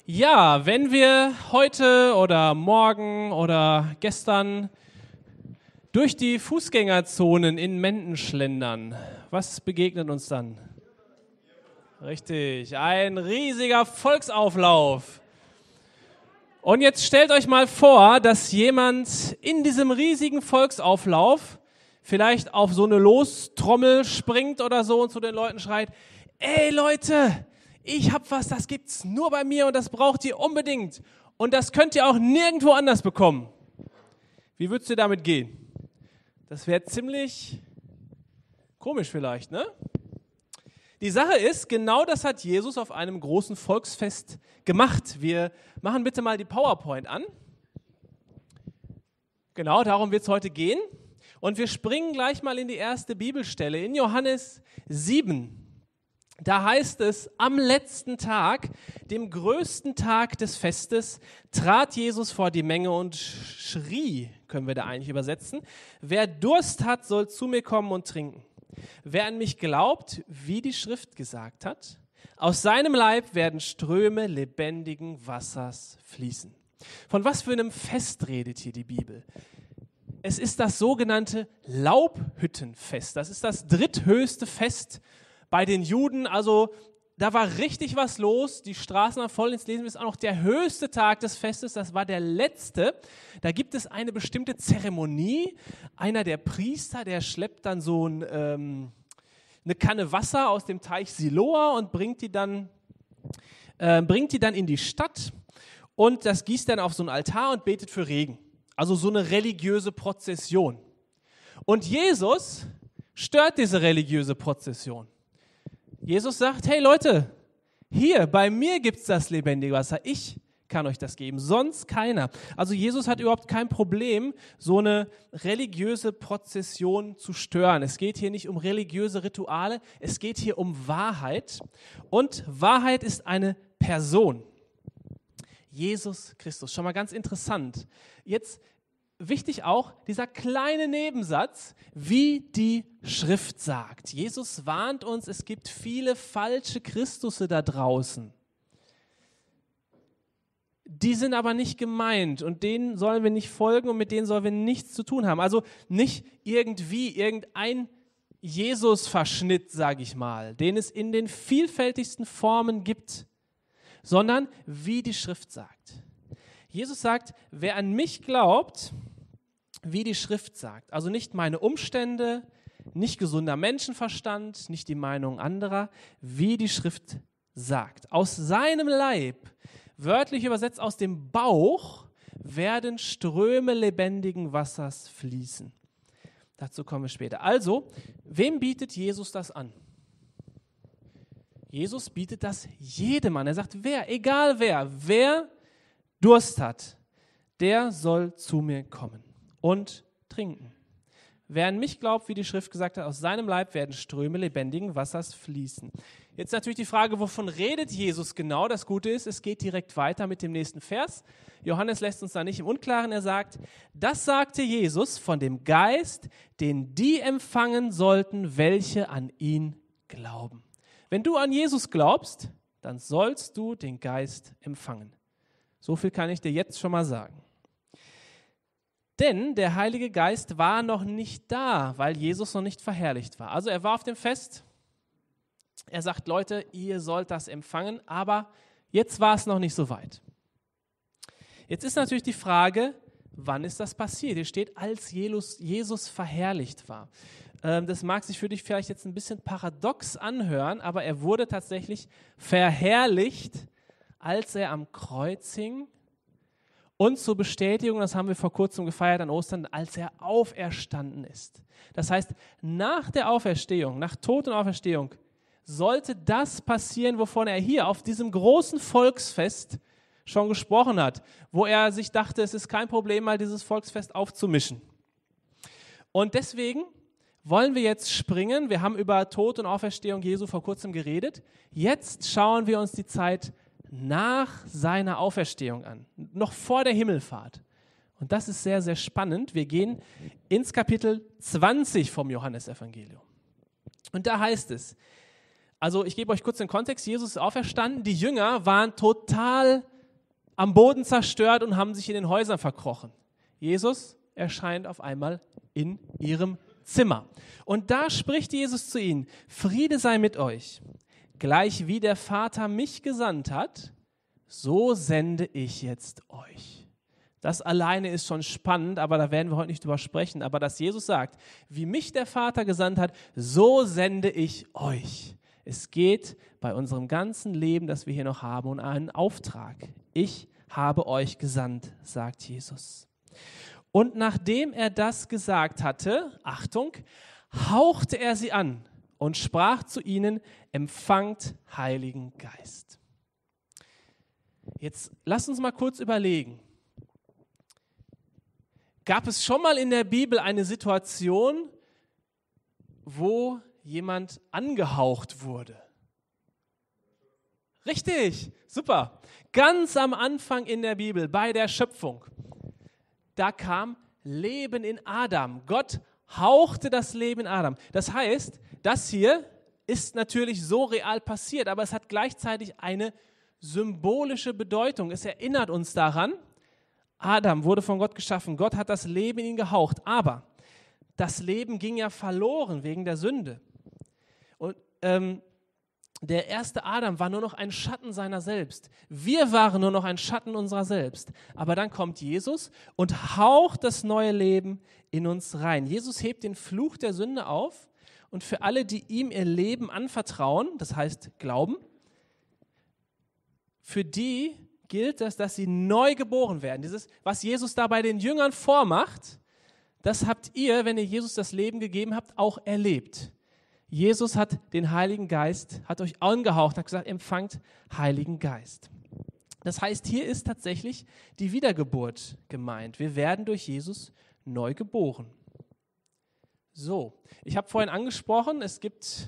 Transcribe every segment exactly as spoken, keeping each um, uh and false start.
Ja, wenn wir heute oder morgen oder gestern durch die Fußgängerzonen in Menden schlendern, was begegnet uns dann? Richtig, ein riesiger Volksauflauf. Und jetzt stellt euch mal vor, dass jemand in diesem riesigen Volksauflauf vielleicht auf so eine Lostrommel springt oder so und zu den Leuten schreit: Ey Leute, ich hab was, das gibt's nur bei mir und das braucht ihr unbedingt. Und das könnt ihr auch nirgendwo anders bekommen. Wie würdest du damit gehen? Das wäre ziemlich komisch vielleicht, ne? Die Sache ist, genau das hat Jesus auf einem großen Volksfest gemacht. Wir machen bitte mal die PowerPoint an. Genau, darum wird es heute gehen. Und wir springen gleich mal in die erste Bibelstelle, in Johannes sieben. Da heißt es, am letzten Tag, dem größten Tag des Festes, trat Jesus vor die Menge und schrie, können wir da eigentlich übersetzen: Wer Durst hat, soll zu mir kommen und trinken. Wer an mich glaubt, wie die Schrift gesagt hat, aus seinem Leib werden Ströme lebendigen Wassers fließen. Von was für einem Fest redet hier die Bibel? Es ist das sogenannte Laubhüttenfest. Das ist das dritthöchste Fest bei den Juden. Also da war richtig was los. Die Straßen waren voll. Ins Lesen ist auch noch der höchste Tag des Festes. Das war der letzte. Da gibt es eine bestimmte Zeremonie. Einer der Priester, der schleppt dann so ein, ähm, eine Kanne Wasser aus dem Teich Siloa und bringt die dann, äh, bringt die dann in die Stadt. Und das gießt dann auf so einen Altar und betet für Regen. Also so eine religiöse Prozession. Und Jesus stört diese religiöse Prozession. Jesus sagt: Hey Leute, hier, bei mir gibt es das lebendige Wasser. Ich kann euch das geben, sonst keiner. Also Jesus hat überhaupt kein Problem, so eine religiöse Prozession zu stören. Es geht hier nicht um religiöse Rituale, es geht hier um Wahrheit. Und Wahrheit ist eine Person. Jesus Christus. Schon mal ganz interessant. Jetzt wichtig auch dieser kleine Nebensatz, wie die Schrift sagt. Jesus warnt uns, es gibt viele falsche Christusse da draußen. Die sind aber nicht gemeint und denen sollen wir nicht folgen und mit denen sollen wir nichts zu tun haben. Also nicht irgendwie irgendein Jesus-Verschnitt, sage ich mal, den es in den vielfältigsten Formen gibt, sondern wie die Schrift sagt. Jesus sagt, wer an mich glaubt, wie die Schrift sagt, also nicht meine Umstände, nicht gesunder Menschenverstand, nicht die Meinung anderer, wie die Schrift sagt. Aus seinem Leib, wörtlich übersetzt aus dem Bauch, werden Ströme lebendigen Wassers fließen. Dazu kommen wir später. Also, wem bietet Jesus das an? Jesus bietet das jedem an. Er sagt, wer, egal wer, wer Durst hat, der soll zu mir kommen und trinken. Wer an mich glaubt, wie die Schrift gesagt hat, aus seinem Leib werden Ströme lebendigen Wassers fließen. Jetzt natürlich die Frage, wovon redet Jesus genau? Das Gute ist, es geht direkt weiter mit dem nächsten Vers. Johannes lässt uns da nicht im Unklaren. Er sagt, das sagte Jesus von dem Geist, den die empfangen sollten, welche an ihn glauben. Wenn du an Jesus glaubst, dann sollst du den Geist empfangen. So viel kann ich dir jetzt schon mal sagen. Denn der Heilige Geist war noch nicht da, weil Jesus noch nicht verherrlicht war. Also er war auf dem Fest. Er sagt, Leute, ihr sollt das empfangen, aber jetzt war es noch nicht so weit. Jetzt ist natürlich die Frage, wann ist das passiert? Hier steht, als Jesus, Jesus verherrlicht war. Das mag sich für dich vielleicht jetzt ein bisschen paradox anhören, aber er wurde tatsächlich verherrlicht, als er am Kreuz hing und zur Bestätigung, das haben wir vor kurzem gefeiert an Ostern, als er auferstanden ist. Das heißt, nach der Auferstehung, nach Tod und Auferstehung, sollte das passieren, wovon er hier auf diesem großen Volksfest schon gesprochen hat, wo er sich dachte, es ist kein Problem, mal dieses Volksfest aufzumischen. Und deswegen wollen wir jetzt springen. Wir haben über Tod und Auferstehung Jesu vor kurzem geredet. Jetzt schauen wir uns die Zeit nach seiner Auferstehung an, noch vor der Himmelfahrt. Und das ist sehr, sehr spannend. Wir gehen ins Kapitel zwanzig vom Johannesevangelium. Und da heißt es, also ich gebe euch kurz den Kontext, Jesus ist auferstanden, die Jünger waren total am Boden zerstört und haben sich in den Häusern verkrochen. Jesus erscheint auf einmal in ihrem Zimmer. Und da spricht Jesus zu ihnen: Friede sei mit euch. Gleich wie der Vater mich gesandt hat, so sende ich jetzt euch. Das alleine ist schon spannend, aber da werden wir heute nicht drüber sprechen. Aber dass Jesus sagt, wie mich der Vater gesandt hat, so sende ich euch. Es geht bei unserem ganzen Leben, das wir hier noch haben, um einen Auftrag. Ich habe euch gesandt, sagt Jesus. Und nachdem er das gesagt hatte, Achtung, hauchte er sie an und sprach zu ihnen: Empfangt Heiligen Geist. Jetzt lasst uns mal kurz überlegen. Gab es schon mal in der Bibel eine Situation, wo jemand angehaucht wurde? Richtig, super. Ganz am Anfang in der Bibel, bei der Schöpfung, da kam Leben in Adam. Gott hauchte das Leben in Adam. Das heißt, das hier ist natürlich so real passiert, aber es hat gleichzeitig eine symbolische Bedeutung. Es erinnert uns daran, Adam wurde von Gott geschaffen. Gott hat das Leben in ihn gehaucht, aber das Leben ging ja verloren wegen der Sünde. Und ähm, der erste Adam war nur noch ein Schatten seiner selbst. Wir waren nur noch ein Schatten unserer selbst. Aber dann kommt Jesus und haucht das neue Leben in uns rein. Jesus hebt den Fluch der Sünde auf und für alle, die ihm ihr Leben anvertrauen, das heißt glauben, für die gilt es, dass sie neu geboren werden. Dieses, was Jesus da bei den Jüngern vormacht, das habt ihr, wenn ihr Jesus das Leben gegeben habt, auch erlebt. Jesus hat den Heiligen Geist, hat euch angehaucht, hat gesagt, empfangt Heiligen Geist. Das heißt, hier ist tatsächlich die Wiedergeburt gemeint. Wir werden durch Jesus neu geboren. So, ich habe vorhin angesprochen, es gibt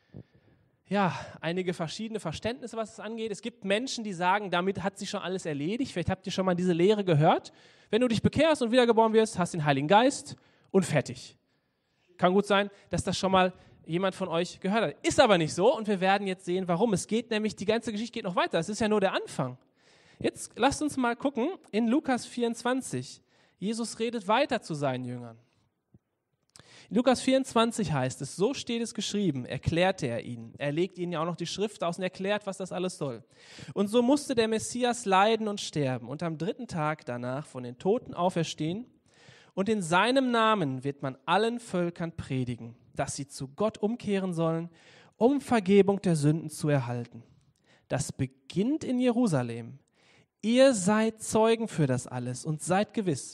ja einige verschiedene Verständnisse, was es angeht. Es gibt Menschen, die sagen, damit hat sich schon alles erledigt. Vielleicht habt ihr schon mal diese Lehre gehört. Wenn du dich bekehrst und wiedergeboren wirst, hast den Heiligen Geist und fertig. Kann gut sein, dass das schon mal jemand von euch gehört hat. Ist aber nicht so und wir werden jetzt sehen, warum. Es geht nämlich, die ganze Geschichte geht noch weiter. Es ist ja nur der Anfang. Jetzt lasst uns mal gucken in Lukas vierundzwanzig. Jesus redet weiter zu seinen Jüngern. In Lukas vierundzwanzig heißt es, so steht es geschrieben, erklärte er ihnen. Er legt ihnen ja auch noch die Schrift aus und erklärt, was das alles soll. Und so musste der Messias leiden und sterben und am dritten Tag danach von den Toten auferstehen. Und in seinem Namen wird man allen Völkern predigen, dass sie zu Gott umkehren sollen, um Vergebung der Sünden zu erhalten. Das beginnt in Jerusalem. Ihr seid Zeugen für das alles und seid gewiss.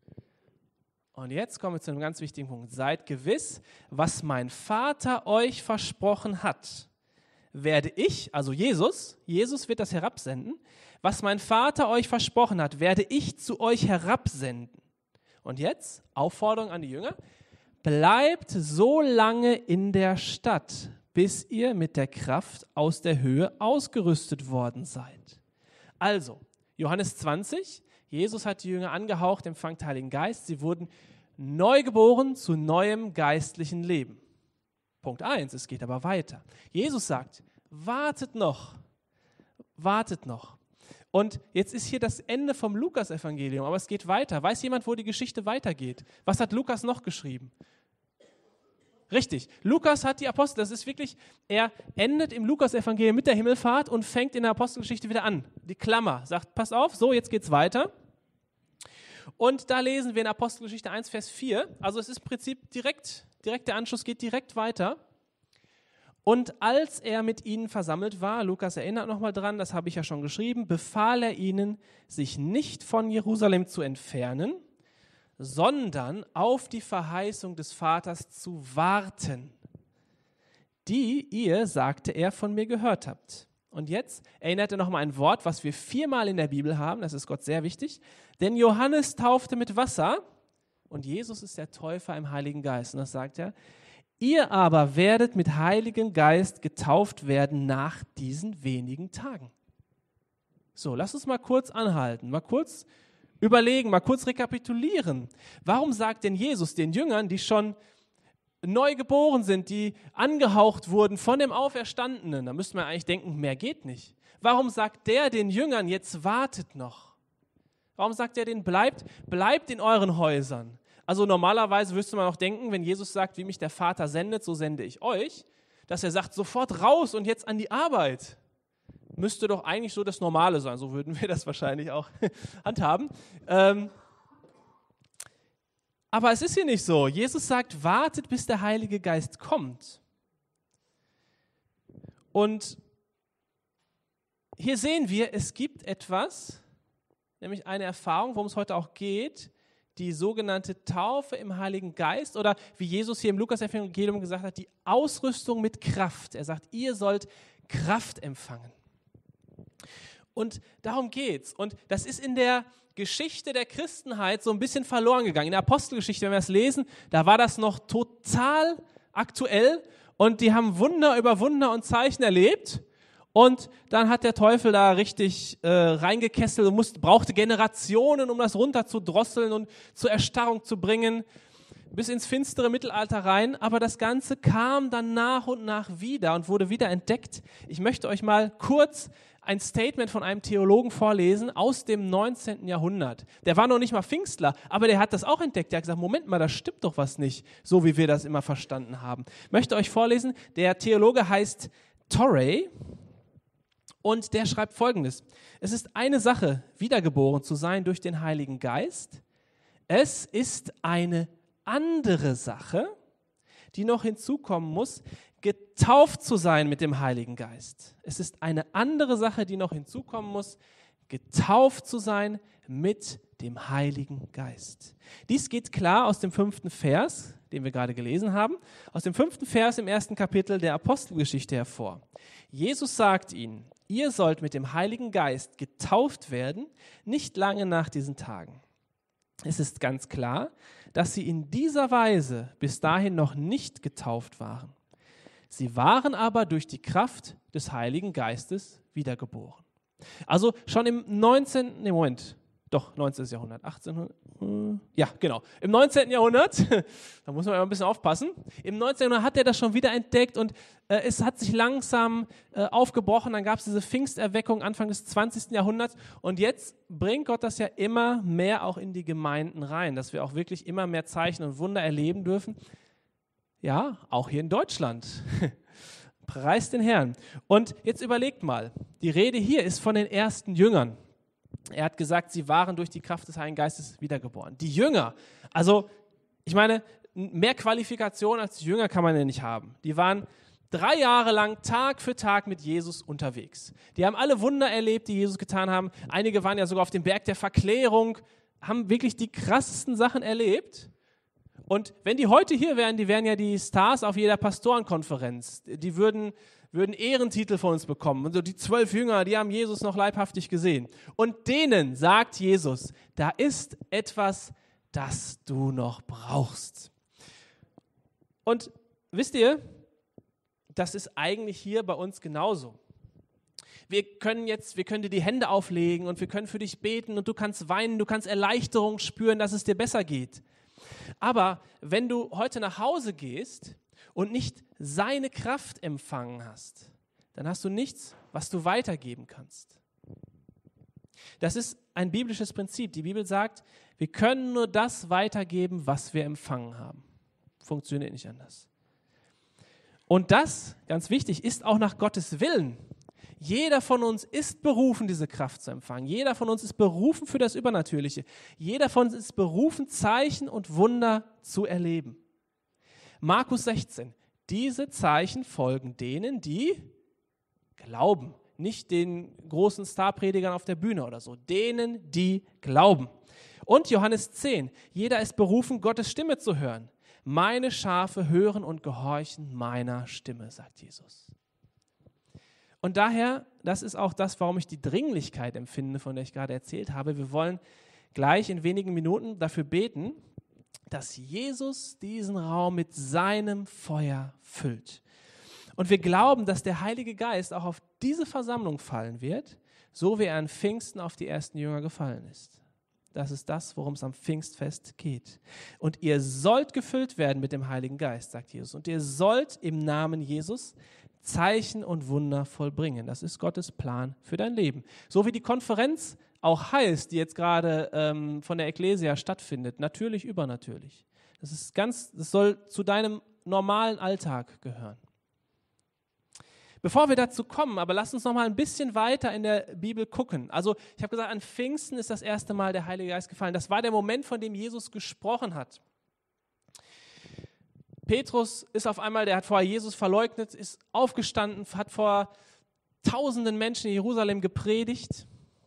Und jetzt kommen wir zu einem ganz wichtigen Punkt. Seid gewiss, was mein Vater euch versprochen hat, werde ich, also Jesus, Jesus wird das herabsenden, was mein Vater euch versprochen hat, werde ich zu euch herabsenden. Und jetzt, Aufforderung an die Jünger, bleibt so lange in der Stadt, bis ihr mit der Kraft aus der Höhe ausgerüstet worden seid. Also, Johannes zwanzig, Jesus hat die Jünger angehaucht, empfangt Heiligen Geist. Sie wurden neu geboren zu neuem geistlichen Leben. Punkt eins, es geht aber weiter. Jesus sagt, wartet noch, wartet noch. Und jetzt ist hier das Ende vom Lukas-Evangelium, aber es geht weiter. Weiß jemand, wo die Geschichte weitergeht? Was hat Lukas noch geschrieben? Richtig, Lukas hat die Apostel, das ist wirklich, er endet im Lukas-Evangelium mit der Himmelfahrt und fängt in der Apostelgeschichte wieder an. Die Klammer sagt, pass auf, so, jetzt geht's weiter. Und da lesen wir in Apostelgeschichte eins, Vers vier, also es ist im Prinzip direkt, direkt der Anschluss geht direkt weiter. Und als er mit ihnen versammelt war, Lukas erinnert nochmal dran, das habe ich ja schon geschrieben, befahl er ihnen, sich nicht von Jerusalem zu entfernen, sondern auf die Verheißung des Vaters zu warten, die ihr, sagte er, von mir gehört habt. Und jetzt erinnert er nochmal ein Wort, was wir viermal in der Bibel haben, das ist Gott sehr wichtig, denn Johannes taufte mit Wasser und Jesus ist der Täufer im Heiligen Geist. Und das sagt er, ihr aber werdet mit Heiligen Geist getauft werden nach diesen wenigen Tagen. So, lass uns mal kurz anhalten, mal kurz überlegen, mal kurz rekapitulieren. Warum sagt denn Jesus den Jüngern, die schon neu geboren sind, die angehaucht wurden von dem Auferstandenen. Da müsste man eigentlich denken, mehr geht nicht. Warum sagt der den Jüngern, jetzt wartet noch? Warum sagt er denen, bleibt, bleibt in euren Häusern? Also normalerweise müsste man auch denken, wenn Jesus sagt, wie mich der Vater sendet, so sende ich euch, dass er sagt, sofort raus und jetzt an die Arbeit. Müsste doch eigentlich so das Normale sein, so würden wir das wahrscheinlich auch handhaben. Ähm, aber es ist hier nicht so. Jesus sagt, wartet, bis der Heilige Geist kommt. Und hier sehen wir, es gibt etwas, nämlich eine Erfahrung, worum es heute auch geht, die sogenannte Taufe im Heiligen Geist oder wie Jesus hier im Lukas-Evangelium gesagt hat, die Ausrüstung mit Kraft. Er sagt, ihr sollt Kraft empfangen. Und darum geht's. Und das ist in der Geschichte der Christenheit so ein bisschen verloren gegangen. In der Apostelgeschichte, wenn wir es lesen, da war das noch total aktuell und die haben Wunder über Wunder und Zeichen erlebt. Und dann hat der Teufel da richtig äh, reingekesselt und musste, brauchte Generationen, um das runterzudrosseln und zur Erstarrung zu bringen, bis ins finstere Mittelalter rein. Aber das Ganze kam dann nach und nach wieder und wurde wieder entdeckt. Ich möchte euch mal kurz ein Statement von einem Theologen vorlesen aus dem neunzehnten Jahrhundert. Der war noch nicht mal Pfingstler, aber der hat das auch entdeckt. Der hat gesagt, Moment mal, da stimmt doch was nicht, so wie wir das immer verstanden haben. Ich möchte euch vorlesen, der Theologe heißt Torrey. Und der schreibt Folgendes: Es ist eine Sache, wiedergeboren zu sein durch den Heiligen Geist. Es ist eine andere Sache, die noch hinzukommen muss, getauft zu sein mit dem Heiligen Geist. Es ist eine andere Sache, die noch hinzukommen muss, getauft zu sein mit dem Heiligen Geist. Dies geht klar aus dem fünften Vers, den wir gerade gelesen haben, aus dem fünften Vers im ersten Kapitel der Apostelgeschichte hervor. Jesus sagt ihnen, ihr sollt mit dem Heiligen Geist getauft werden, nicht lange nach diesen Tagen. Es ist ganz klar, dass sie in dieser Weise bis dahin noch nicht getauft waren. Sie waren aber durch die Kraft des Heiligen Geistes wiedergeboren. Also schon im neunzehnten. Nee, Moment, doch, neunzehnten. Jahrhundert, achtzehnhundert. Ja, genau. Im neunzehnten. Jahrhundert, da muss man immer ein bisschen aufpassen, im neunzehnten. Jahrhundert hat er das schon wieder entdeckt und äh, es hat sich langsam äh, aufgebrochen. Dann gab es diese Pfingsterweckung Anfang des zwanzigsten. Jahrhunderts und jetzt bringt Gott das ja immer mehr auch in die Gemeinden rein, dass wir auch wirklich immer mehr Zeichen und Wunder erleben dürfen. Ja, auch hier in Deutschland. Preist den Herrn. Und jetzt überlegt mal, die Rede hier ist von den ersten Jüngern. Er hat gesagt, sie waren durch die Kraft des Heiligen Geistes wiedergeboren. Die Jünger, also ich meine, mehr Qualifikation als die Jünger kann man ja nicht haben. Die waren drei Jahre lang Tag für Tag mit Jesus unterwegs. Die haben alle Wunder erlebt, die Jesus getan haben. Einige waren ja sogar auf dem Berg der Verklärung, haben wirklich die krassesten Sachen erlebt. Und wenn die heute hier wären, die wären ja die Stars auf jeder Pastorenkonferenz. Die würden, würden Ehrentitel von uns bekommen. Und so die zwölf Jünger, die haben Jesus noch leibhaftig gesehen. Und denen sagt Jesus, da ist etwas, das du noch brauchst. Und wisst ihr, das ist eigentlich hier bei uns genauso. Wir können jetzt, wir können dir die Hände auflegen und wir können für dich beten und du kannst weinen, du kannst Erleichterung spüren, dass es dir besser geht. Aber wenn du heute nach Hause gehst und nicht seine Kraft empfangen hast, dann hast du nichts, was du weitergeben kannst. Das ist ein biblisches Prinzip. Die Bibel sagt, wir können nur das weitergeben, was wir empfangen haben. Funktioniert nicht anders. Und das, ganz wichtig, ist auch nach Gottes Willen. Jeder von uns ist berufen, diese Kraft zu empfangen. Jeder von uns ist berufen für das Übernatürliche. Jeder von uns ist berufen, Zeichen und Wunder zu erleben. Markus sechzehn. Diese Zeichen folgen denen, die glauben. Nicht den großen Starpredigern auf der Bühne oder so. Denen, die glauben. Und Johannes zehn. Jeder ist berufen, Gottes Stimme zu hören. Meine Schafe hören und gehorchen meiner Stimme, sagt Jesus. Und daher, das ist auch das, warum ich die Dringlichkeit empfinde, von der ich gerade erzählt habe. Wir wollen gleich in wenigen Minuten dafür beten, dass Jesus diesen Raum mit seinem Feuer füllt. Und wir glauben, dass der Heilige Geist auch auf diese Versammlung fallen wird, so wie er an Pfingsten auf die ersten Jünger gefallen ist. Das ist das, worum es am Pfingstfest geht. Und ihr sollt gefüllt werden mit dem Heiligen Geist, sagt Jesus. Und ihr sollt im Namen Jesus Zeichen und Wunder vollbringen. Das ist Gottes Plan für dein Leben. So wie die Konferenz auch heißt, die jetzt gerade ähm, von der Ekklesia stattfindet, natürlich, übernatürlich. Das ist ganz, das soll zu deinem normalen Alltag gehören. Bevor wir dazu kommen, aber lasst uns noch mal ein bisschen weiter in der Bibel gucken. Also ich habe gesagt, an Pfingsten ist das erste Mal der Heilige Geist gefallen. Das war der Moment, von dem Jesus gesprochen hat. Petrus ist auf einmal, der hat vorher Jesus verleugnet, ist aufgestanden, hat vor tausenden Menschen in Jerusalem gepredigt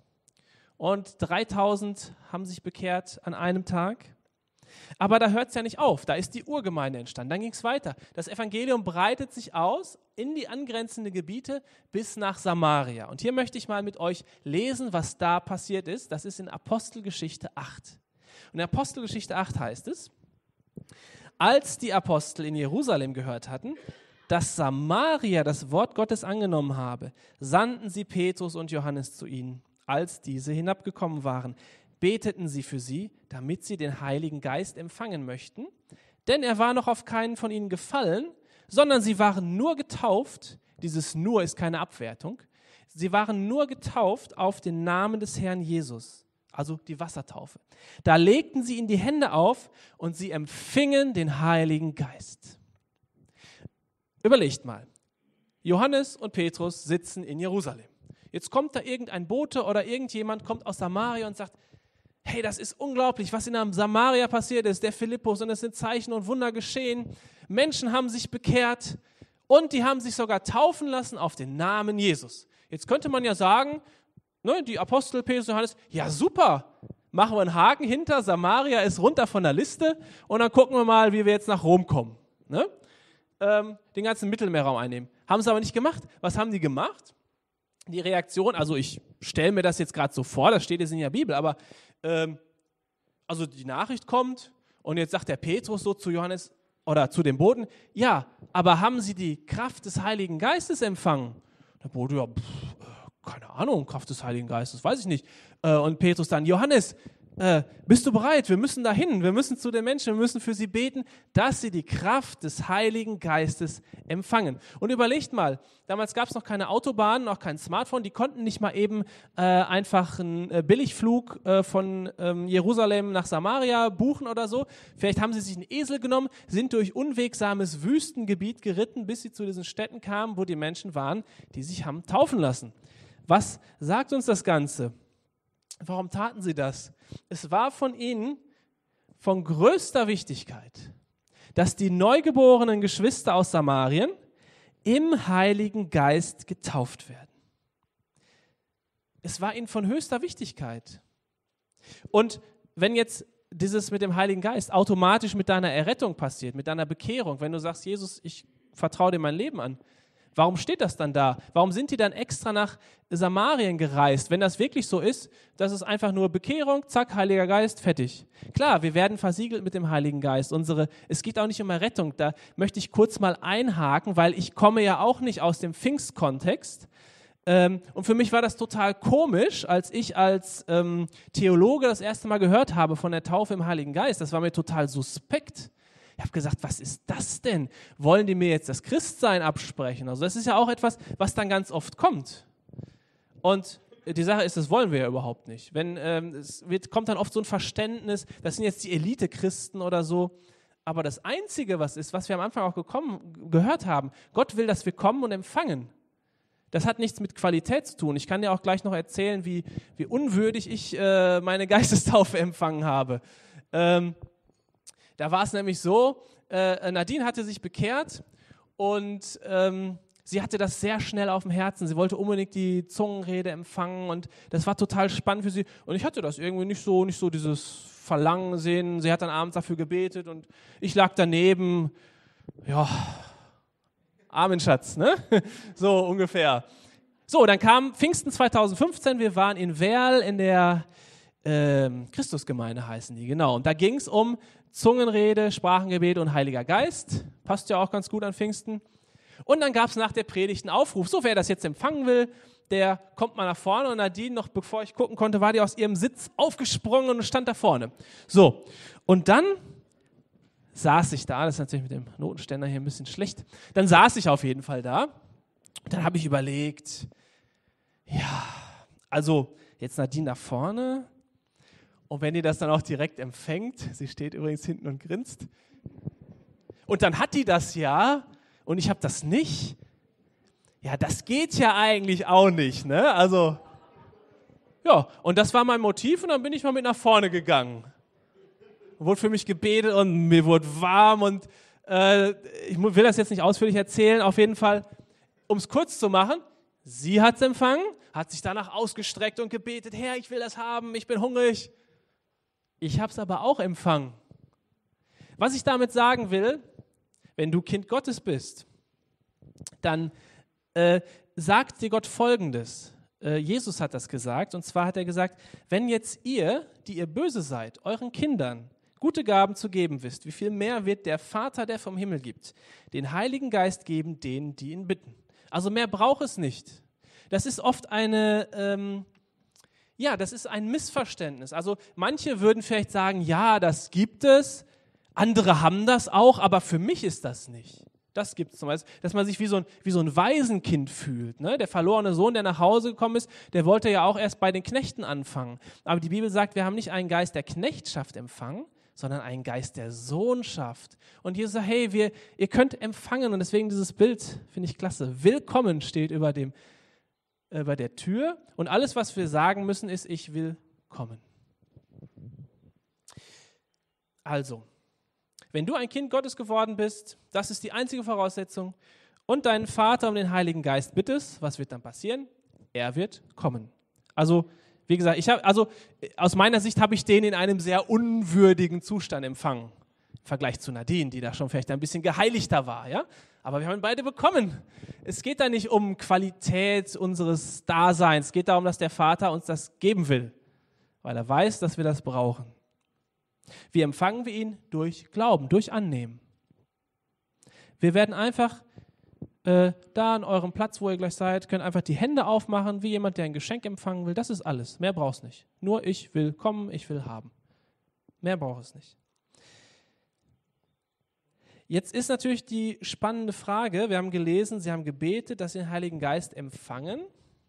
und dreitausend haben sich bekehrt an einem Tag. Aber da hört es ja nicht auf, da ist die Urgemeinde entstanden, dann ging es weiter. Das Evangelium breitet sich aus in die angrenzenden Gebiete bis nach Samaria. Und hier möchte ich mal mit euch lesen, was da passiert ist. Das ist in Apostelgeschichte acht. Und in Apostelgeschichte acht heißt es, als die Apostel in Jerusalem gehört hatten, dass Samaria das Wort Gottes angenommen habe, sandten sie Petrus und Johannes zu ihnen. Als diese hinabgekommen waren, beteten sie für sie, damit sie den Heiligen Geist empfangen möchten, denn er war noch auf keinen von ihnen gefallen, sondern sie waren nur getauft, dieses nur ist keine Abwertung, sie waren nur getauft auf den Namen des Herrn Jesus, also die Wassertaufe. Da legten sie ihnen die Hände auf und sie empfingen den Heiligen Geist. Überlegt mal, Johannes und Petrus sitzen in Jerusalem. Jetzt kommt da irgendein Bote oder irgendjemand kommt aus Samaria und sagt, hey, das ist unglaublich, was in Samaria passiert ist, der Philippus, und es sind Zeichen und Wunder geschehen. Menschen haben sich bekehrt und die haben sich sogar taufen lassen auf den Namen Jesus. Jetzt könnte man ja sagen, ne, die Apostel Petrus und Johannes, ja super, machen wir einen Haken hinter, Samaria ist runter von der Liste und dann gucken wir mal, wie wir jetzt nach Rom kommen. Ne? Ähm, den ganzen Mittelmeerraum einnehmen. Haben sie aber nicht gemacht. Was haben die gemacht? Die Reaktion, also ich stelle mir das jetzt gerade so vor, das steht jetzt in der Bibel, aber ähm, also die Nachricht kommt und jetzt sagt der Petrus so zu Johannes oder zu dem Boten, ja, aber haben sie die Kraft des Heiligen Geistes empfangen? Der Bote, ja, pff, keine Ahnung, Kraft des Heiligen Geistes, weiß ich nicht. Äh, und Petrus dann, Johannes, äh, bist du bereit? Wir müssen dahin, wir müssen zu den Menschen, wir müssen für sie beten, dass sie die Kraft des Heiligen Geistes empfangen. Und überlegt mal, damals gab es noch keine Autobahnen, noch kein Smartphone, die konnten nicht mal eben äh, einfach einen äh, Billigflug äh, von ähm, Jerusalem nach Samaria buchen oder so. Vielleicht haben sie sich einen Esel genommen, sind durch unwegsames Wüstengebiet geritten, bis sie zu diesen Städten kamen, wo die Menschen waren, die sich haben taufen lassen. Was sagt uns das Ganze? Warum taten sie das? Es war von ihnen von größter Wichtigkeit, dass die neugeborenen Geschwister aus Samarien im Heiligen Geist getauft werden. Es war ihnen von höchster Wichtigkeit. Und wenn jetzt dieses mit dem Heiligen Geist automatisch mit deiner Errettung passiert, mit deiner Bekehrung, wenn du sagst, Jesus, ich vertraue dir mein Leben an, warum steht das dann da? Warum sind die dann extra nach Samarien gereist, wenn das wirklich so ist, dass es einfach nur Bekehrung, zack, Heiliger Geist, fertig. Klar, wir werden versiegelt mit dem Heiligen Geist. Unsere, es geht auch nicht um Errettung. Da möchte ich kurz mal einhaken, weil ich komme ja auch nicht aus dem Pfingstkontext. Ähm, und für mich war das total komisch, als ich als ähm, Theologe das erste Mal gehört habe von der Taufe im Heiligen Geist. Das war mir total suspekt. Ich habe gesagt, was ist das denn? Wollen die mir jetzt das Christsein absprechen? Also das ist ja auch etwas, was dann ganz oft kommt. Und die Sache ist, das wollen wir ja überhaupt nicht. Wenn, ähm, es wird, kommt dann oft so ein Verständnis, das sind jetzt die Elite-Christen oder so. Aber das Einzige, was ist, was wir am Anfang auch gekommen, gehört haben, Gott will, dass wir kommen und empfangen. Das hat nichts mit Qualität zu tun. Ich kann dir auch gleich noch erzählen, wie, wie unwürdig ich äh, meine Geistestaufe empfangen habe. Ähm, Da war es nämlich so, äh, Nadine hatte sich bekehrt und ähm, sie hatte das sehr schnell auf dem Herzen. Sie wollte unbedingt die Zungenrede empfangen und das war total spannend für sie. Und ich hatte das irgendwie nicht so, nicht so dieses Verlangen sehen. Sie hat dann abends dafür gebetet und ich lag daneben. Ja, Amen, Schatz, ne? So ungefähr. So, dann kam Pfingsten zweitausendfünfzehn. Wir waren in Werl in der ähm, Christusgemeinde, heißen die, genau. Und da ging es um Zungenrede, Sprachengebet und Heiliger Geist. Passt ja auch ganz gut an Pfingsten. Und dann gab es nach der Predigt einen Aufruf. So, wer das jetzt empfangen will, der kommt mal nach vorne und Nadine, noch bevor ich gucken konnte, war die aus ihrem Sitz aufgesprungen und stand da vorne. So, und dann saß ich da, das ist natürlich mit dem Notenständer hier ein bisschen schlecht, dann saß ich auf jeden Fall da. Dann habe ich überlegt, ja, also jetzt Nadine nach vorne und wenn die das dann auch direkt empfängt, sie steht übrigens hinten und grinst, und dann hat die das ja und ich habe das nicht, ja, das geht ja eigentlich auch nicht, ne? Also, ja, und das war mein Motiv und dann bin ich mal mit nach vorne gegangen. Wurde für mich gebetet und mir wurde warm und äh, ich will das jetzt nicht ausführlich erzählen, auf jeden Fall, um es kurz zu machen, sie hat es empfangen, hat sich danach ausgestreckt und gebetet, Herr, ich will das haben, ich bin hungrig. Ich habe es aber auch empfangen. Was ich damit sagen will, wenn du Kind Gottes bist, dann äh, sagt dir Gott Folgendes. Äh, Jesus hat das gesagt, und zwar hat er gesagt, wenn jetzt ihr, die ihr böse seid, euren Kindern gute Gaben zu geben wisst, wie viel mehr wird der Vater, der vom Himmel gibt, den Heiligen Geist geben, denen, die ihn bitten. Also mehr braucht es nicht. Das ist oft eine, ähm, ja, das ist ein Missverständnis. Also manche würden vielleicht sagen, ja, das gibt es, andere haben das auch, aber für mich ist das nicht. Das gibt es zum Beispiel, dass man sich wie so ein, wie so ein Waisenkind fühlt. Ne? Der verlorene Sohn, der nach Hause gekommen ist, der wollte ja auch erst bei den Knechten anfangen. Aber die Bibel sagt, wir haben nicht einen Geist der Knechtschaft empfangen, sondern einen Geist der Sohnschaft. Und Jesus sagt, hey, wir, ihr könnt empfangen. Und deswegen dieses Bild finde ich klasse. Willkommen steht über, dem, äh, über der Tür. Und alles, was wir sagen müssen, ist, ich will kommen. Also, wenn du ein Kind Gottes geworden bist, das ist die einzige Voraussetzung, und deinen Vater um den Heiligen Geist bittest, was wird dann passieren? Er wird kommen. Also, wie gesagt, ich hab, also aus meiner Sicht habe ich den in einem sehr unwürdigen Zustand empfangen, im Vergleich zu Nadine, die da schon vielleicht ein bisschen geheiligter war. Ja? Aber wir haben ihn beide bekommen. Es geht da nicht um Qualität unseres Daseins, es geht darum, dass der Vater uns das geben will, weil er weiß, dass wir das brauchen. Wie empfangen wir ihn? Durch Glauben, durch Annehmen. Wir werden einfach äh, da an eurem Platz, wo ihr gleich seid, können einfach die Hände aufmachen, wie jemand, der ein Geschenk empfangen will. Das ist alles. Mehr braucht es nicht. Nur ich will kommen, ich will haben. Mehr braucht es nicht. Jetzt ist natürlich die spannende Frage, wir haben gelesen, sie haben gebetet, dass sie den Heiligen Geist empfangen.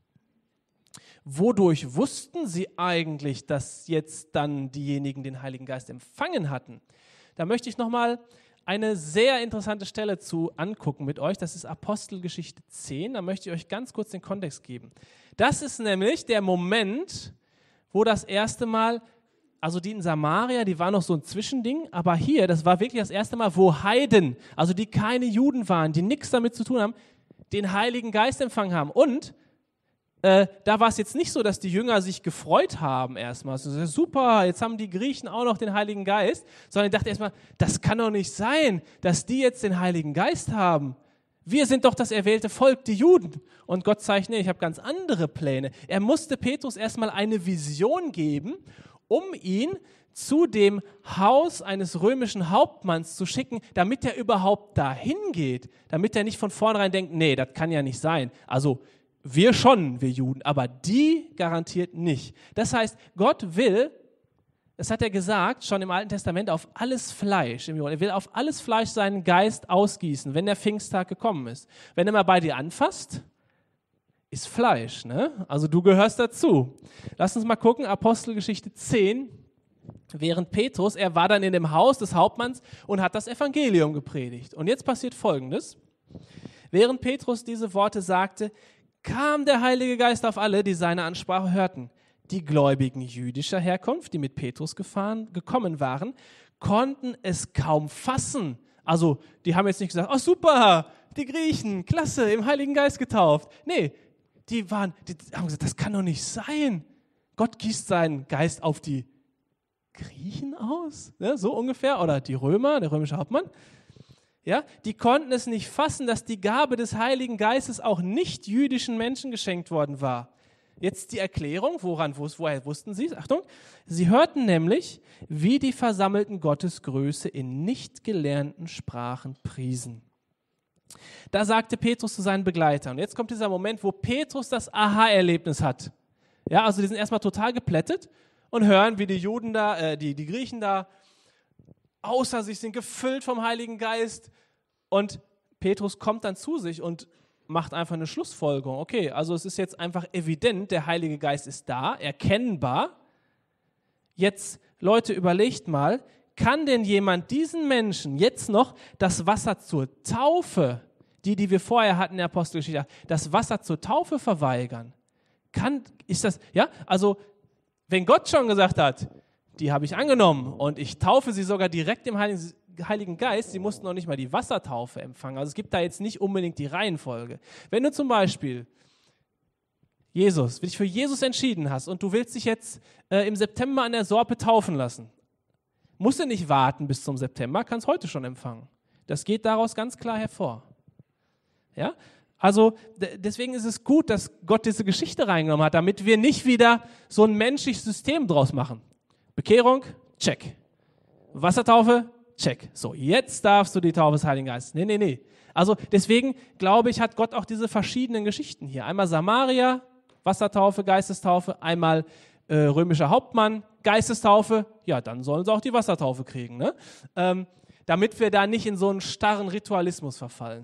Wodurch wussten sie eigentlich, dass jetzt dann diejenigen den Heiligen Geist empfangen hatten? Da möchte ich nochmal eine sehr interessante Stelle zu angucken mit euch. Das ist Apostelgeschichte zehn. Da möchte ich euch ganz kurz den Kontext geben. Das ist nämlich der Moment, wo das erste Mal, also die in Samaria, die war noch so ein Zwischending, aber hier, das war wirklich das erste Mal, wo Heiden, also die keine Juden waren, die nichts damit zu tun haben, den Heiligen Geist empfangen haben. Und Äh, da war es jetzt nicht so, dass die Jünger sich gefreut haben erstmal. Also, super, jetzt haben die Griechen auch noch den Heiligen Geist. Sondern ich dachte erstmal, das kann doch nicht sein, dass die jetzt den Heiligen Geist haben. Wir sind doch das erwählte Volk, die Juden. Und Gott zeigt, nee, ich habe ganz andere Pläne. Er musste Petrus erstmal eine Vision geben, um ihn zu dem Haus eines römischen Hauptmanns zu schicken, damit er überhaupt dahin geht. Damit er nicht von vornherein denkt, nee, das kann ja nicht sein. Also, wir schon, wir Juden, aber die garantiert nicht. Das heißt, Gott will, das hat er gesagt, schon im Alten Testament, auf alles Fleisch, er will auf alles Fleisch seinen Geist ausgießen, wenn der Pfingsttag gekommen ist. Wenn er mal bei dir anfasst, ist Fleisch, ne? Also du gehörst dazu. Lass uns mal gucken, Apostelgeschichte zehn, während Petrus, er war dann in dem Haus des Hauptmanns und hat das Evangelium gepredigt. Und jetzt passiert Folgendes. Während Petrus diese Worte sagte, kam der Heilige Geist auf alle, die seine Ansprache hörten. Die Gläubigen jüdischer Herkunft, die mit Petrus gefahren, gekommen waren, konnten es kaum fassen. Also, die haben jetzt nicht gesagt, oh super, die Griechen, klasse, im Heiligen Geist getauft. Nee, die, waren, die haben gesagt, das kann doch nicht sein. Gott gießt seinen Geist auf die Griechen aus, ne, so ungefähr, oder die Römer, der römische Hauptmann. Ja, die konnten es nicht fassen, dass die Gabe des Heiligen Geistes auch nicht jüdischen Menschen geschenkt worden war. Jetzt die Erklärung, woran, woher wussten sie es? Achtung, sie hörten nämlich, wie die Versammelten Gottes Größe in nicht gelernten Sprachen priesen. Da sagte Petrus zu seinen Begleitern, und jetzt kommt dieser Moment, wo Petrus das Aha-Erlebnis hat. Ja, also die sind erstmal total geplättet und hören, wie die Juden da, äh, die, die Griechen da außer sich sind, gefüllt vom Heiligen Geist. Und Petrus kommt dann zu sich und macht einfach eine Schlussfolgerung. Okay, also es ist jetzt einfach evident, der Heilige Geist ist da, erkennbar. Jetzt, Leute, überlegt mal, kann denn jemand diesen Menschen jetzt noch das Wasser zur Taufe, die, die wir vorher hatten in der Apostelgeschichte, das Wasser zur Taufe verweigern? Kann, ist das, ja, also wenn Gott schon gesagt hat, die habe ich angenommen und ich taufe sie sogar direkt im Heiligen, Heiligen Geist, sie mussten noch nicht mal die Wassertaufe empfangen. Also es gibt da jetzt nicht unbedingt die Reihenfolge. Wenn du zum Beispiel Jesus, dich für Jesus entschieden hast und du willst dich jetzt äh, im September an der Sorpe taufen lassen, musst du nicht warten bis zum September, kannst heute schon empfangen. Das geht daraus ganz klar hervor. Ja? Also d- deswegen ist es gut, dass Gott diese Geschichte reingenommen hat, damit wir nicht wieder so ein menschliches System draus machen. Bekehrung, check. Wassertaufe, check. So, jetzt darfst du die Taufe des Heiligen Geistes. Nee, nee, nee. Also deswegen, glaube ich, hat Gott auch diese verschiedenen Geschichten hier. Einmal Samaria, Wassertaufe, Geistestaufe, einmal äh, römischer Hauptmann, Geistestaufe, ja, dann sollen sie auch die Wassertaufe kriegen, ne? Ähm, damit wir da nicht in so einen starren Ritualismus verfallen.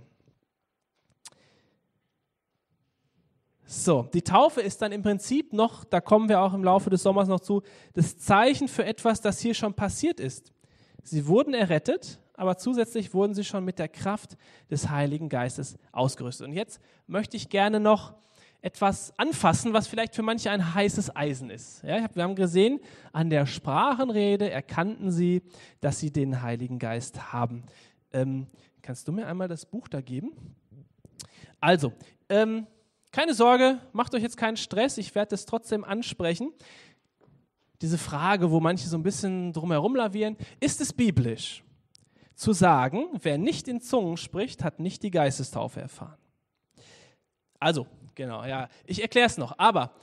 So, die Taufe ist dann im Prinzip noch, da kommen wir auch im Laufe des Sommers noch zu, das Zeichen für etwas, das hier schon passiert ist. Sie wurden errettet, aber zusätzlich wurden sie schon mit der Kraft des Heiligen Geistes ausgerüstet. Und jetzt möchte ich gerne noch etwas anfassen, was vielleicht für manche ein heißes Eisen ist. Ja, wir haben gesehen, an der Sprachenrede erkannten sie, dass sie den Heiligen Geist haben. Ähm, kannst du mir einmal das Buch da geben? Also, ähm, keine Sorge, macht euch jetzt keinen Stress, ich werde das trotzdem ansprechen. Diese Frage, wo manche so ein bisschen drumherum lavieren, ist es biblisch zu sagen, wer nicht in Zungen spricht, hat nicht die Geistestaufe erfahren? Also, genau, ja, ich erkläre es noch, aber,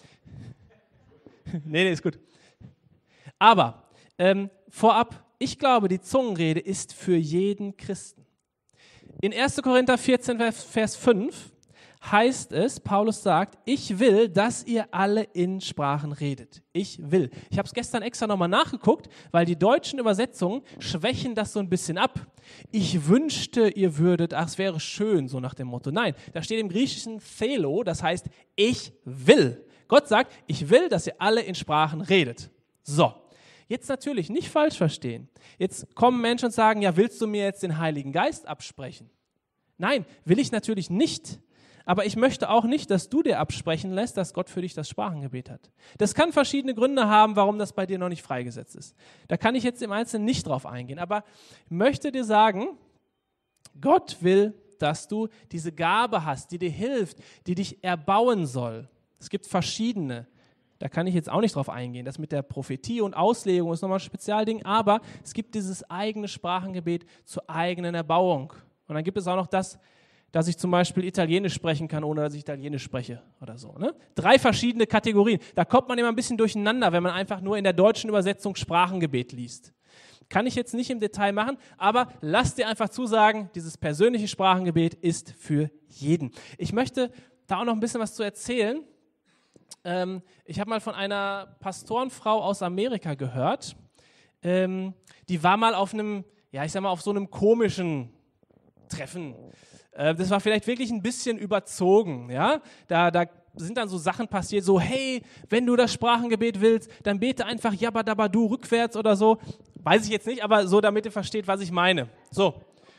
nee, nee, ist gut. Aber, ähm, vorab, ich glaube, die Zungenrede ist für jeden Christen. In erster Korinther vierzehn, Vers fünf heißt es, Paulus sagt, ich will, dass ihr alle in Sprachen redet. Ich will. Ich habe es gestern extra nochmal nachgeguckt, weil die deutschen Übersetzungen schwächen das so ein bisschen ab. Ich wünschte, ihr würdet, ach, es wäre schön, so nach dem Motto. Nein, da steht im Griechischen Thelo, das heißt, ich will. Gott sagt, ich will, dass ihr alle in Sprachen redet. So, jetzt natürlich nicht falsch verstehen. Jetzt kommen Menschen und sagen, ja, willst du mir jetzt den Heiligen Geist absprechen? Nein, will ich natürlich nicht. Aber ich möchte auch nicht, dass du dir absprechen lässt, dass Gott für dich das Sprachengebet hat. Das kann verschiedene Gründe haben, warum das bei dir noch nicht freigesetzt ist. Da kann ich jetzt im Einzelnen nicht drauf eingehen. Aber ich möchte dir sagen, Gott will, dass du diese Gabe hast, die dir hilft, die dich erbauen soll. Es gibt verschiedene. Da kann ich jetzt auch nicht drauf eingehen. Das mit der Prophetie und Auslegung ist nochmal ein Spezialding. Aber es gibt dieses eigene Sprachengebet zur eigenen Erbauung. Und dann gibt es auch noch das, dass ich zum Beispiel Italienisch sprechen kann, ohne dass ich Italienisch spreche oder so. Ne? Drei verschiedene Kategorien. Da kommt man immer ein bisschen durcheinander, wenn man einfach nur in der deutschen Übersetzung Sprachengebet liest. Kann ich jetzt nicht im Detail machen, aber lass dir einfach zusagen, dieses persönliche Sprachengebet ist für jeden. Ich möchte da auch noch ein bisschen was zu erzählen. Ähm, ich habe mal von einer Pastorenfrau aus Amerika gehört. Ähm, die war mal auf einem, ja ich sag mal, auf so einem komischen Treffen. Das war vielleicht wirklich ein bisschen überzogen, ja. Da, da sind dann so Sachen passiert, so hey, wenn du das Sprachengebet willst, dann bete einfach Jabbadabadu rückwärts oder so. Weiß ich jetzt nicht, aber so, damit ihr versteht, was ich meine. So.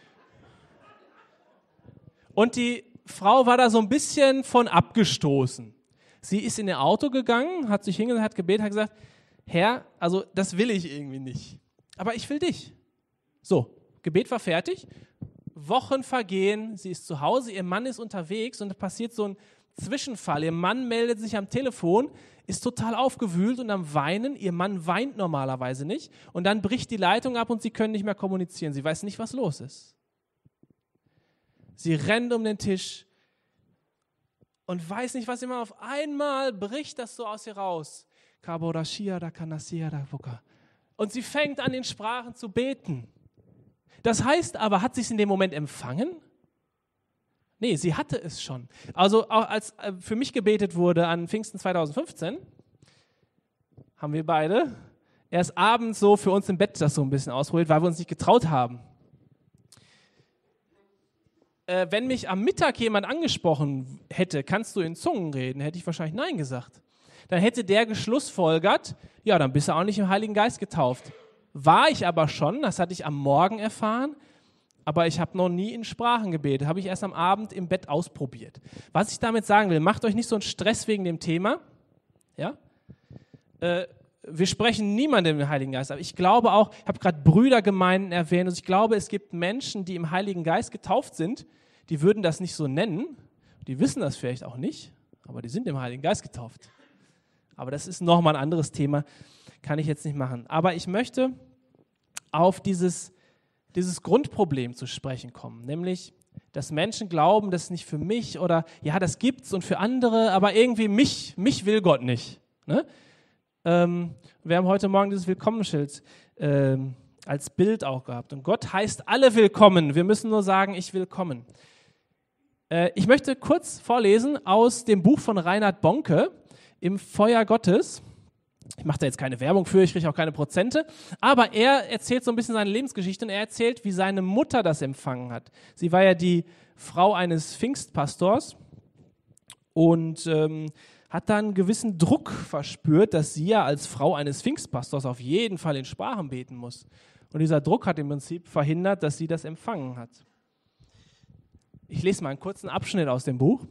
Und die Frau war da so ein bisschen von abgestoßen. Sie ist in ihr Auto gegangen, hat sich hingesetzt, hat gebetet, hat gesagt, Herr, also das will ich irgendwie nicht, aber ich will dich. So, Gebet war fertig. Wochen vergehen, sie ist zu Hause, ihr Mann ist unterwegs und da passiert so ein Zwischenfall. Ihr Mann meldet sich am Telefon, ist total aufgewühlt und am Weinen. Ihr Mann weint normalerweise nicht und dann bricht die Leitung ab und sie können nicht mehr kommunizieren. Sie weiß nicht, was los ist. Sie rennt um den Tisch und weiß nicht, was immer. Auf einmal bricht das so aus ihr raus. Und sie fängt an, in Sprachen zu beten. Das heißt aber, hat sie es in dem Moment empfangen? Nee, sie hatte es schon. Also auch als äh, für mich gebetet wurde an Pfingsten zweitausendfünfzehn, haben wir beide erst abends so für uns im Bett das so ein bisschen ausprobiert, weil wir uns nicht getraut haben. Äh, wenn mich am Mittag jemand angesprochen hätte, kannst du in Zungen reden, hätte ich wahrscheinlich Nein gesagt. Dann hätte der geschlussfolgert, ja, dann bist du auch nicht im Heiligen Geist getauft. War ich aber schon, das hatte ich am Morgen erfahren, aber ich habe noch nie in Sprachen gebetet, habe ich erst am Abend im Bett ausprobiert. Was ich damit sagen will, macht euch nicht so einen Stress wegen dem Thema, ja? Äh, wir sprechen niemandem im Heiligen Geist, aber ich glaube auch, ich habe gerade Brüdergemeinden erwähnt, also ich glaube, es gibt Menschen, die im Heiligen Geist getauft sind, die würden das nicht so nennen, die wissen das vielleicht auch nicht, aber die sind im Heiligen Geist getauft. Aber das ist nochmal ein anderes Thema, kann ich jetzt nicht machen. Aber ich möchte auf dieses, dieses Grundproblem zu sprechen kommen, nämlich, dass Menschen glauben, das ist nicht für mich oder ja, das gibt's und für andere, aber irgendwie mich, mich will Gott nicht. Ne? Ähm, wir haben heute Morgen dieses Willkommensschild ähm, als Bild auch gehabt. Und Gott heißt alle willkommen. Wir müssen nur sagen, ich will kommen. Äh, ich möchte kurz vorlesen aus dem Buch von Reinhard Bonke, Im Feuer Gottes. Ich mache da jetzt keine Werbung für, ich kriege auch keine Prozente. Aber er erzählt so ein bisschen seine Lebensgeschichte und er erzählt, wie seine Mutter das empfangen hat. Sie war ja die Frau eines Pfingstpastors und ähm, hat dann einen gewissen Druck verspürt, dass sie ja als Frau eines Pfingstpastors auf jeden Fall in Sprachen beten muss. Und dieser Druck hat im Prinzip verhindert, dass sie das empfangen hat. Ich lese mal einen kurzen Abschnitt aus dem Buch.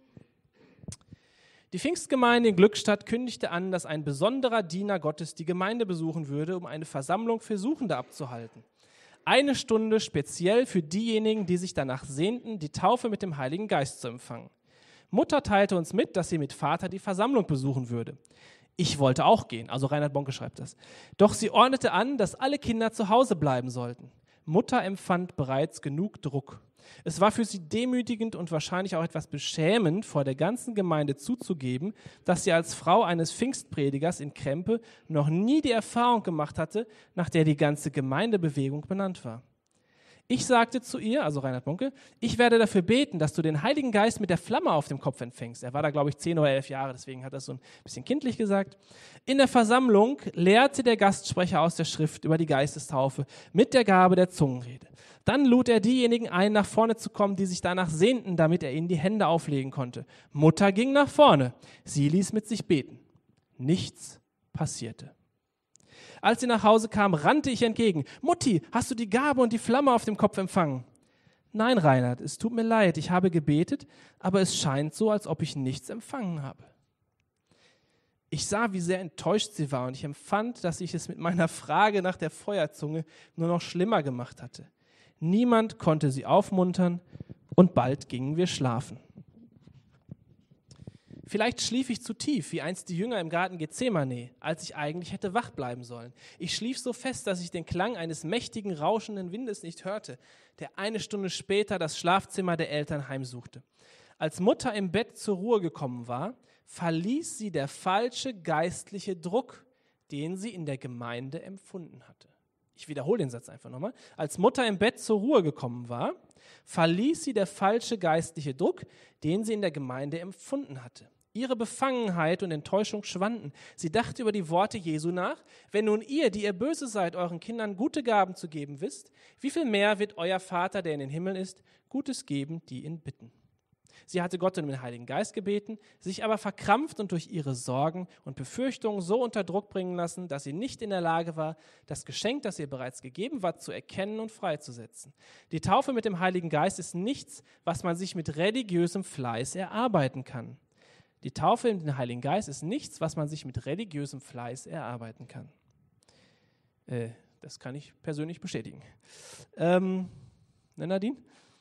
Die Pfingstgemeinde in Glückstadt kündigte an, dass ein besonderer Diener Gottes die Gemeinde besuchen würde, um eine Versammlung für Suchende abzuhalten. Eine Stunde speziell für diejenigen, die sich danach sehnten, die Taufe mit dem Heiligen Geist zu empfangen. Mutter teilte uns mit, dass sie mit Vater die Versammlung besuchen würde. Ich wollte auch gehen, also Reinhard Bonke schreibt das. Doch sie ordnete an, dass alle Kinder zu Hause bleiben sollten. Mutter empfand bereits genug Druck. Es war für sie demütigend und wahrscheinlich auch etwas beschämend, vor der ganzen Gemeinde zuzugeben, dass sie als Frau eines Pfingstpredigers in Krempe noch nie die Erfahrung gemacht hatte, nach der die ganze Gemeindebewegung benannt war. Ich sagte zu ihr, also Reinhard Bonke, ich werde dafür beten, dass du den Heiligen Geist mit der Flamme auf dem Kopf empfängst. Er war da, glaube ich, zehn oder elf Jahre, deswegen hat er es so ein bisschen kindlich gesagt. In der Versammlung lehrte der Gastsprecher aus der Schrift über die Geistestaufe mit der Gabe der Zungenrede. Dann lud er diejenigen ein, nach vorne zu kommen, die sich danach sehnten, damit er ihnen die Hände auflegen konnte. Mutter ging nach vorne. Sie ließ mit sich beten. Nichts passierte. Als sie nach Hause kam, rannte ich entgegen. Mutti, hast du die Gabe und die Flamme auf dem Kopf empfangen? Nein, Reinhard, es tut mir leid, ich habe gebetet, aber es scheint so, als ob ich nichts empfangen habe. Ich sah, wie sehr enttäuscht sie war und ich empfand, dass ich es mit meiner Frage nach der Feuerzunge nur noch schlimmer gemacht hatte. Niemand konnte sie aufmuntern und bald gingen wir schlafen. Vielleicht schlief ich zu tief, wie einst die Jünger im Garten Gethsemane, als ich eigentlich hätte wach bleiben sollen. Ich schlief so fest, dass ich den Klang eines mächtigen, rauschenden Windes nicht hörte, der eine Stunde später das Schlafzimmer der Eltern heimsuchte. Als Mutter im Bett zur Ruhe gekommen war, verließ sie der falsche geistliche Druck, den sie in der Gemeinde empfunden hatte. Ich wiederhole den Satz einfach nochmal. Als Mutter im Bett zur Ruhe gekommen war, verließ sie der falsche geistliche Druck, den sie in der Gemeinde empfunden hatte. Ihre Befangenheit und Enttäuschung schwanden. Sie dachte über die Worte Jesu nach: Wenn nun ihr, die ihr böse seid, euren Kindern gute Gaben zu geben wisst, wie viel mehr wird euer Vater, der in den Himmeln ist, Gutes geben, die ihn bitten. Sie hatte Gott um den Heiligen Geist gebeten, sich aber verkrampft und durch ihre Sorgen und Befürchtungen so unter Druck bringen lassen, dass sie nicht in der Lage war, das Geschenk, das ihr bereits gegeben war, zu erkennen und freizusetzen. Die Taufe mit dem Heiligen Geist ist nichts, was man sich mit religiösem Fleiß erarbeiten kann. Die Taufe mit dem Heiligen Geist ist nichts, was man sich mit religiösem Fleiß erarbeiten kann. Äh, das kann ich persönlich bestätigen. Ähm, ne, Nadine?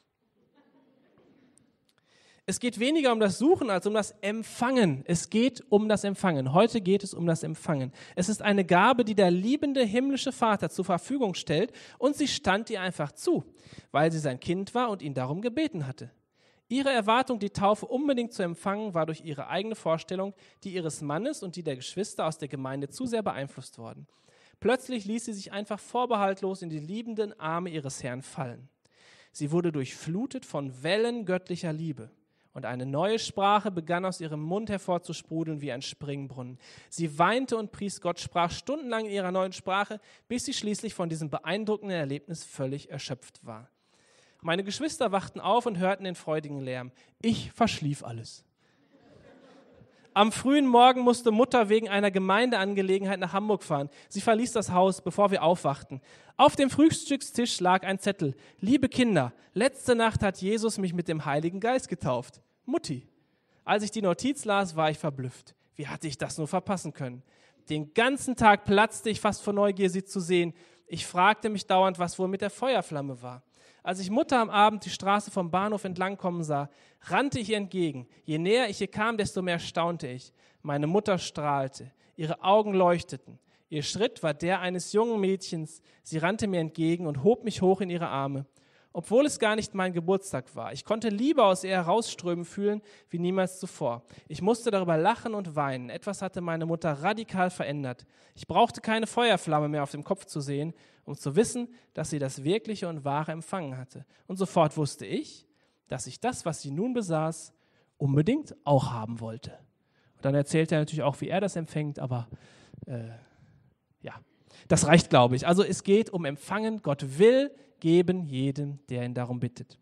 Es geht weniger um das Suchen als um das Empfangen. Es geht um das Empfangen. Heute geht es um das Empfangen. Es ist eine Gabe, die der liebende himmlische Vater zur Verfügung stellt und sie stand ihr einfach zu, weil sie sein Kind war und ihn darum gebeten hatte. Ihre Erwartung, die Taufe unbedingt zu empfangen, war durch ihre eigene Vorstellung, die ihres Mannes und die der Geschwister aus der Gemeinde zu sehr beeinflusst worden. Plötzlich ließ sie sich einfach vorbehaltlos in die liebenden Arme ihres Herrn fallen. Sie wurde durchflutet von Wellen göttlicher Liebe. Und eine neue Sprache begann aus ihrem Mund hervorzusprudeln wie ein Springbrunnen. Sie weinte und pries Gott, sprach stundenlang in ihrer neuen Sprache, bis sie schließlich von diesem beeindruckenden Erlebnis völlig erschöpft war. Meine Geschwister wachten auf und hörten den freudigen Lärm. Ich verschlief alles. Am frühen Morgen musste Mutter wegen einer Gemeindeangelegenheit nach Hamburg fahren. Sie verließ das Haus, bevor wir aufwachten. Auf dem Frühstückstisch lag ein Zettel. Liebe Kinder, letzte Nacht hat Jesus mich mit dem Heiligen Geist getauft. Mutti. Als ich die Notiz las, war ich verblüfft. Wie hatte ich das nur verpassen können? Den ganzen Tag platzte ich fast vor Neugier, sie zu sehen. Ich fragte mich dauernd, was wohl mit der Feuerflamme war. Als ich Mutter am Abend die Straße vom Bahnhof entlangkommen sah, rannte ich ihr entgegen. Je näher ich ihr kam, desto mehr staunte ich. Meine Mutter strahlte, ihre Augen leuchteten. Ihr Schritt war der eines jungen Mädchens. Sie rannte mir entgegen und hob mich hoch in ihre Arme. Obwohl es gar nicht mein Geburtstag war. Ich konnte Liebe aus ihr herausströmen fühlen wie niemals zuvor. Ich musste darüber lachen und weinen. Etwas hatte meine Mutter radikal verändert. Ich brauchte keine Feuerflamme mehr auf dem Kopf zu sehen, um zu wissen, dass sie das Wirkliche und Wahre empfangen hatte. Und sofort wusste ich, dass ich das, was sie nun besaß, unbedingt auch haben wollte. Und dann erzählt er natürlich auch, wie er das empfängt, aber äh, ja, das reicht, glaube ich. Also es geht um Empfangen. Gott will geben jedem, der ihn darum bittet.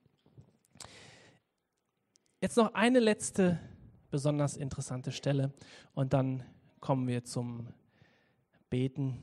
Jetzt noch eine letzte besonders interessante Stelle und dann kommen wir zum Beten.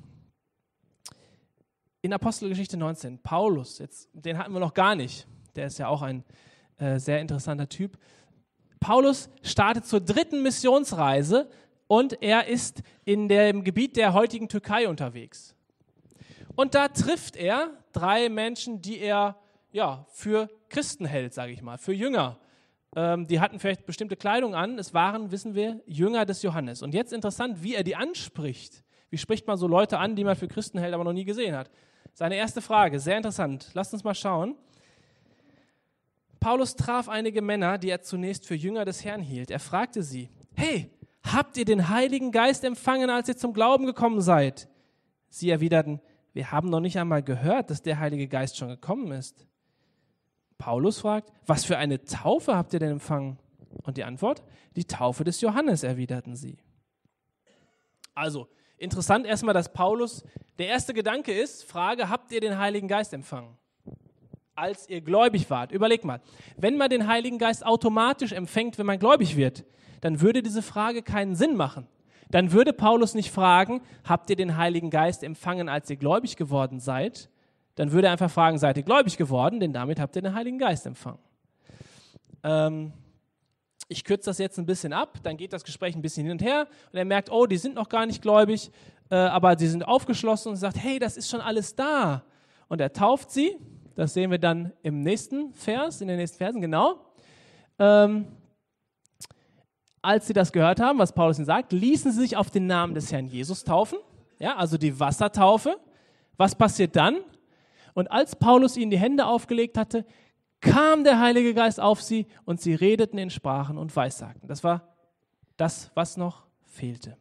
In Apostelgeschichte neunzehn, Paulus, jetzt, den hatten wir noch gar nicht, der ist ja auch ein äh, sehr interessanter Typ. Paulus startet zur dritten Missionsreise und er ist in dem Gebiet der heutigen Türkei unterwegs. Und da trifft er drei Menschen, die er ja, für Christen hält, sage ich mal, für Jünger. Ähm, die hatten vielleicht bestimmte Kleidung an, es waren, wissen wir, Jünger des Johannes. Und jetzt interessant, wie er die anspricht. Wie spricht man so Leute an, die man für Christen hält, aber noch nie gesehen hat? Seine erste Frage, sehr interessant. Lasst uns mal schauen. Paulus traf einige Männer, die er zunächst für Jünger des Herrn hielt. Er fragte sie, hey, habt ihr den Heiligen Geist empfangen, als ihr zum Glauben gekommen seid? Sie erwiderten, wir haben noch nicht einmal gehört, dass der Heilige Geist schon gekommen ist. Paulus fragt, was für eine Taufe habt ihr denn empfangen? Und die Antwort, die Taufe des Johannes, erwiderten sie. Also, interessant erstmal, dass Paulus, der erste Gedanke ist, Frage, habt ihr den Heiligen Geist empfangen? Als ihr gläubig wart. Überlegt mal, wenn man den Heiligen Geist automatisch empfängt, wenn man gläubig wird, dann würde diese Frage keinen Sinn machen. Dann würde Paulus nicht fragen, habt ihr den Heiligen Geist empfangen, als ihr gläubig geworden seid? Dann würde er einfach fragen, seid ihr gläubig geworden? Denn damit habt ihr den Heiligen Geist empfangen. Ähm, ich kürze das jetzt ein bisschen ab, dann geht das Gespräch ein bisschen hin und her und er merkt, oh, die sind noch gar nicht gläubig, äh, aber sie sind aufgeschlossen und sagt, hey, das ist schon alles da. Und er tauft sie, das sehen wir dann im nächsten Vers, in den nächsten Versen, genau. Ähm, als sie das gehört haben, was Paulus ihnen sagt, ließen sie sich auf den Namen des Herrn Jesus taufen, ja, also die Wassertaufe. Was passiert dann? Und als Paulus ihnen die Hände aufgelegt hatte, kam der Heilige Geist auf sie und sie redeten in Sprachen und Weissagten. Das war das, was noch fehlte.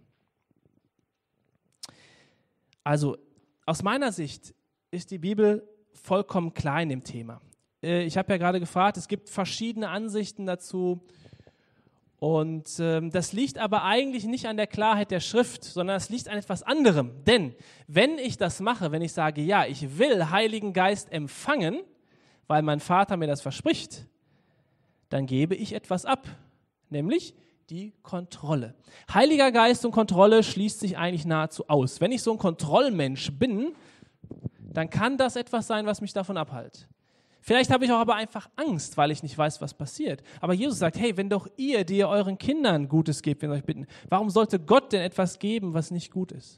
Also aus meiner Sicht ist die Bibel vollkommen klar in dem Thema. Ich habe ja gerade gefragt, es gibt verschiedene Ansichten dazu. Und ähm, das liegt aber eigentlich nicht an der Klarheit der Schrift, sondern es liegt an etwas anderem. Denn wenn ich das mache, wenn ich sage, ja, ich will Heiligen Geist empfangen, weil mein Vater mir das verspricht, dann gebe ich etwas ab, nämlich die Kontrolle. Heiliger Geist und Kontrolle schließt sich eigentlich nahezu aus. Wenn ich so ein Kontrollmensch bin, dann kann das etwas sein, was mich davon abhält. Vielleicht habe ich auch aber einfach Angst, weil ich nicht weiß, was passiert. Aber Jesus sagt, hey, wenn doch ihr, die ihr euren Kindern Gutes gebt, wenn ihr euch bitten, warum sollte Gott denn etwas geben, was nicht gut ist?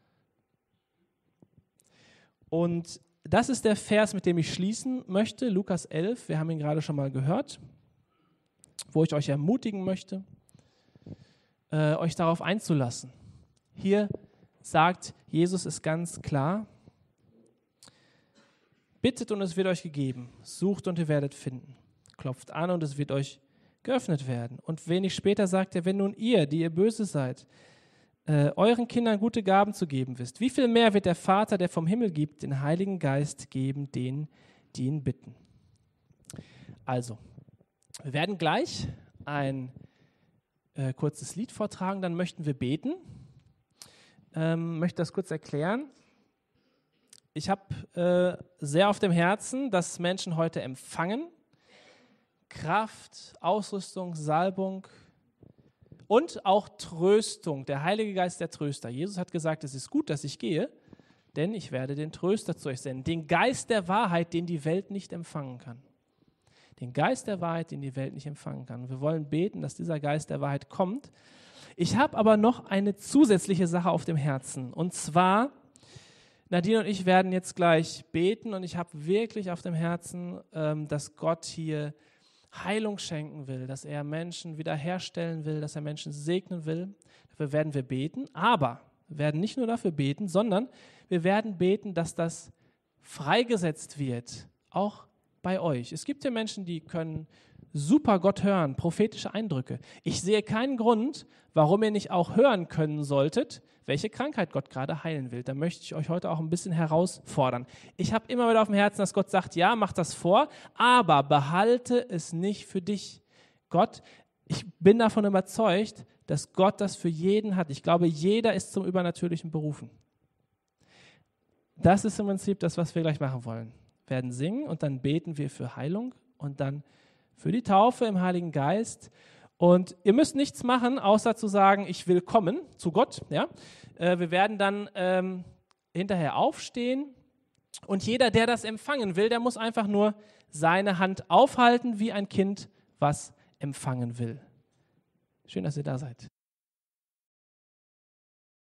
Und das ist der Vers, mit dem ich schließen möchte, Lukas elf, wir haben ihn gerade schon mal gehört, wo ich euch ermutigen möchte, äh, euch darauf einzulassen. Hier sagt Jesus es ganz klar, bittet und es wird euch gegeben, sucht und ihr werdet finden, klopft an und es wird euch geöffnet werden. Und wenig später sagt er, wenn nun ihr, die ihr böse seid, äh, euren Kindern gute Gaben zu geben wisst, wie viel mehr wird der Vater, der vom Himmel gibt, den Heiligen Geist geben, denen, die ihn bitten. Also, wir werden gleich ein äh, kurzes Lied vortragen, dann möchten wir beten. Ähm, möchte das kurz erklären. Ich habe äh, sehr auf dem Herzen, dass Menschen heute empfangen. Kraft, Ausrüstung, Salbung und auch Tröstung. Der Heilige Geist, der Tröster. Jesus hat gesagt, es ist gut, dass ich gehe, denn ich werde den Tröster zu euch senden. Den Geist der Wahrheit, den die Welt nicht empfangen kann. Den Geist der Wahrheit, den die Welt nicht empfangen kann. Wir wollen beten, dass dieser Geist der Wahrheit kommt. Ich habe aber noch eine zusätzliche Sache auf dem Herzen. Und zwar, Nadine und ich werden jetzt gleich beten und ich habe wirklich auf dem Herzen, ähm, dass Gott hier Heilung schenken will, dass er Menschen wiederherstellen will, dass er Menschen segnen will. Dafür werden wir beten, aber wir werden nicht nur dafür beten, sondern wir werden beten, dass das freigesetzt wird, auch bei euch. Es gibt ja Menschen, die können super Gott hören, prophetische Eindrücke. Ich sehe keinen Grund, warum ihr nicht auch hören können solltet, welche Krankheit Gott gerade heilen will. Da möchte ich euch heute auch ein bisschen herausfordern. Ich habe immer wieder auf dem Herzen, dass Gott sagt, ja, mach das vor, aber behalte es nicht für dich. Gott, ich bin davon überzeugt, dass Gott das für jeden hat. Ich glaube, jeder ist zum Übernatürlichen berufen. Das ist im Prinzip das, was wir gleich machen wollen. Wir werden singen und dann beten wir für Heilung und dann für die Taufe im Heiligen Geist. Und ihr müsst nichts machen, außer zu sagen, ich will kommen zu Gott. Ja? Äh, wir werden dann ähm, hinterher aufstehen und jeder, der das empfangen will, der muss einfach nur seine Hand aufhalten, wie ein Kind, was empfangen will. Schön, dass ihr da seid.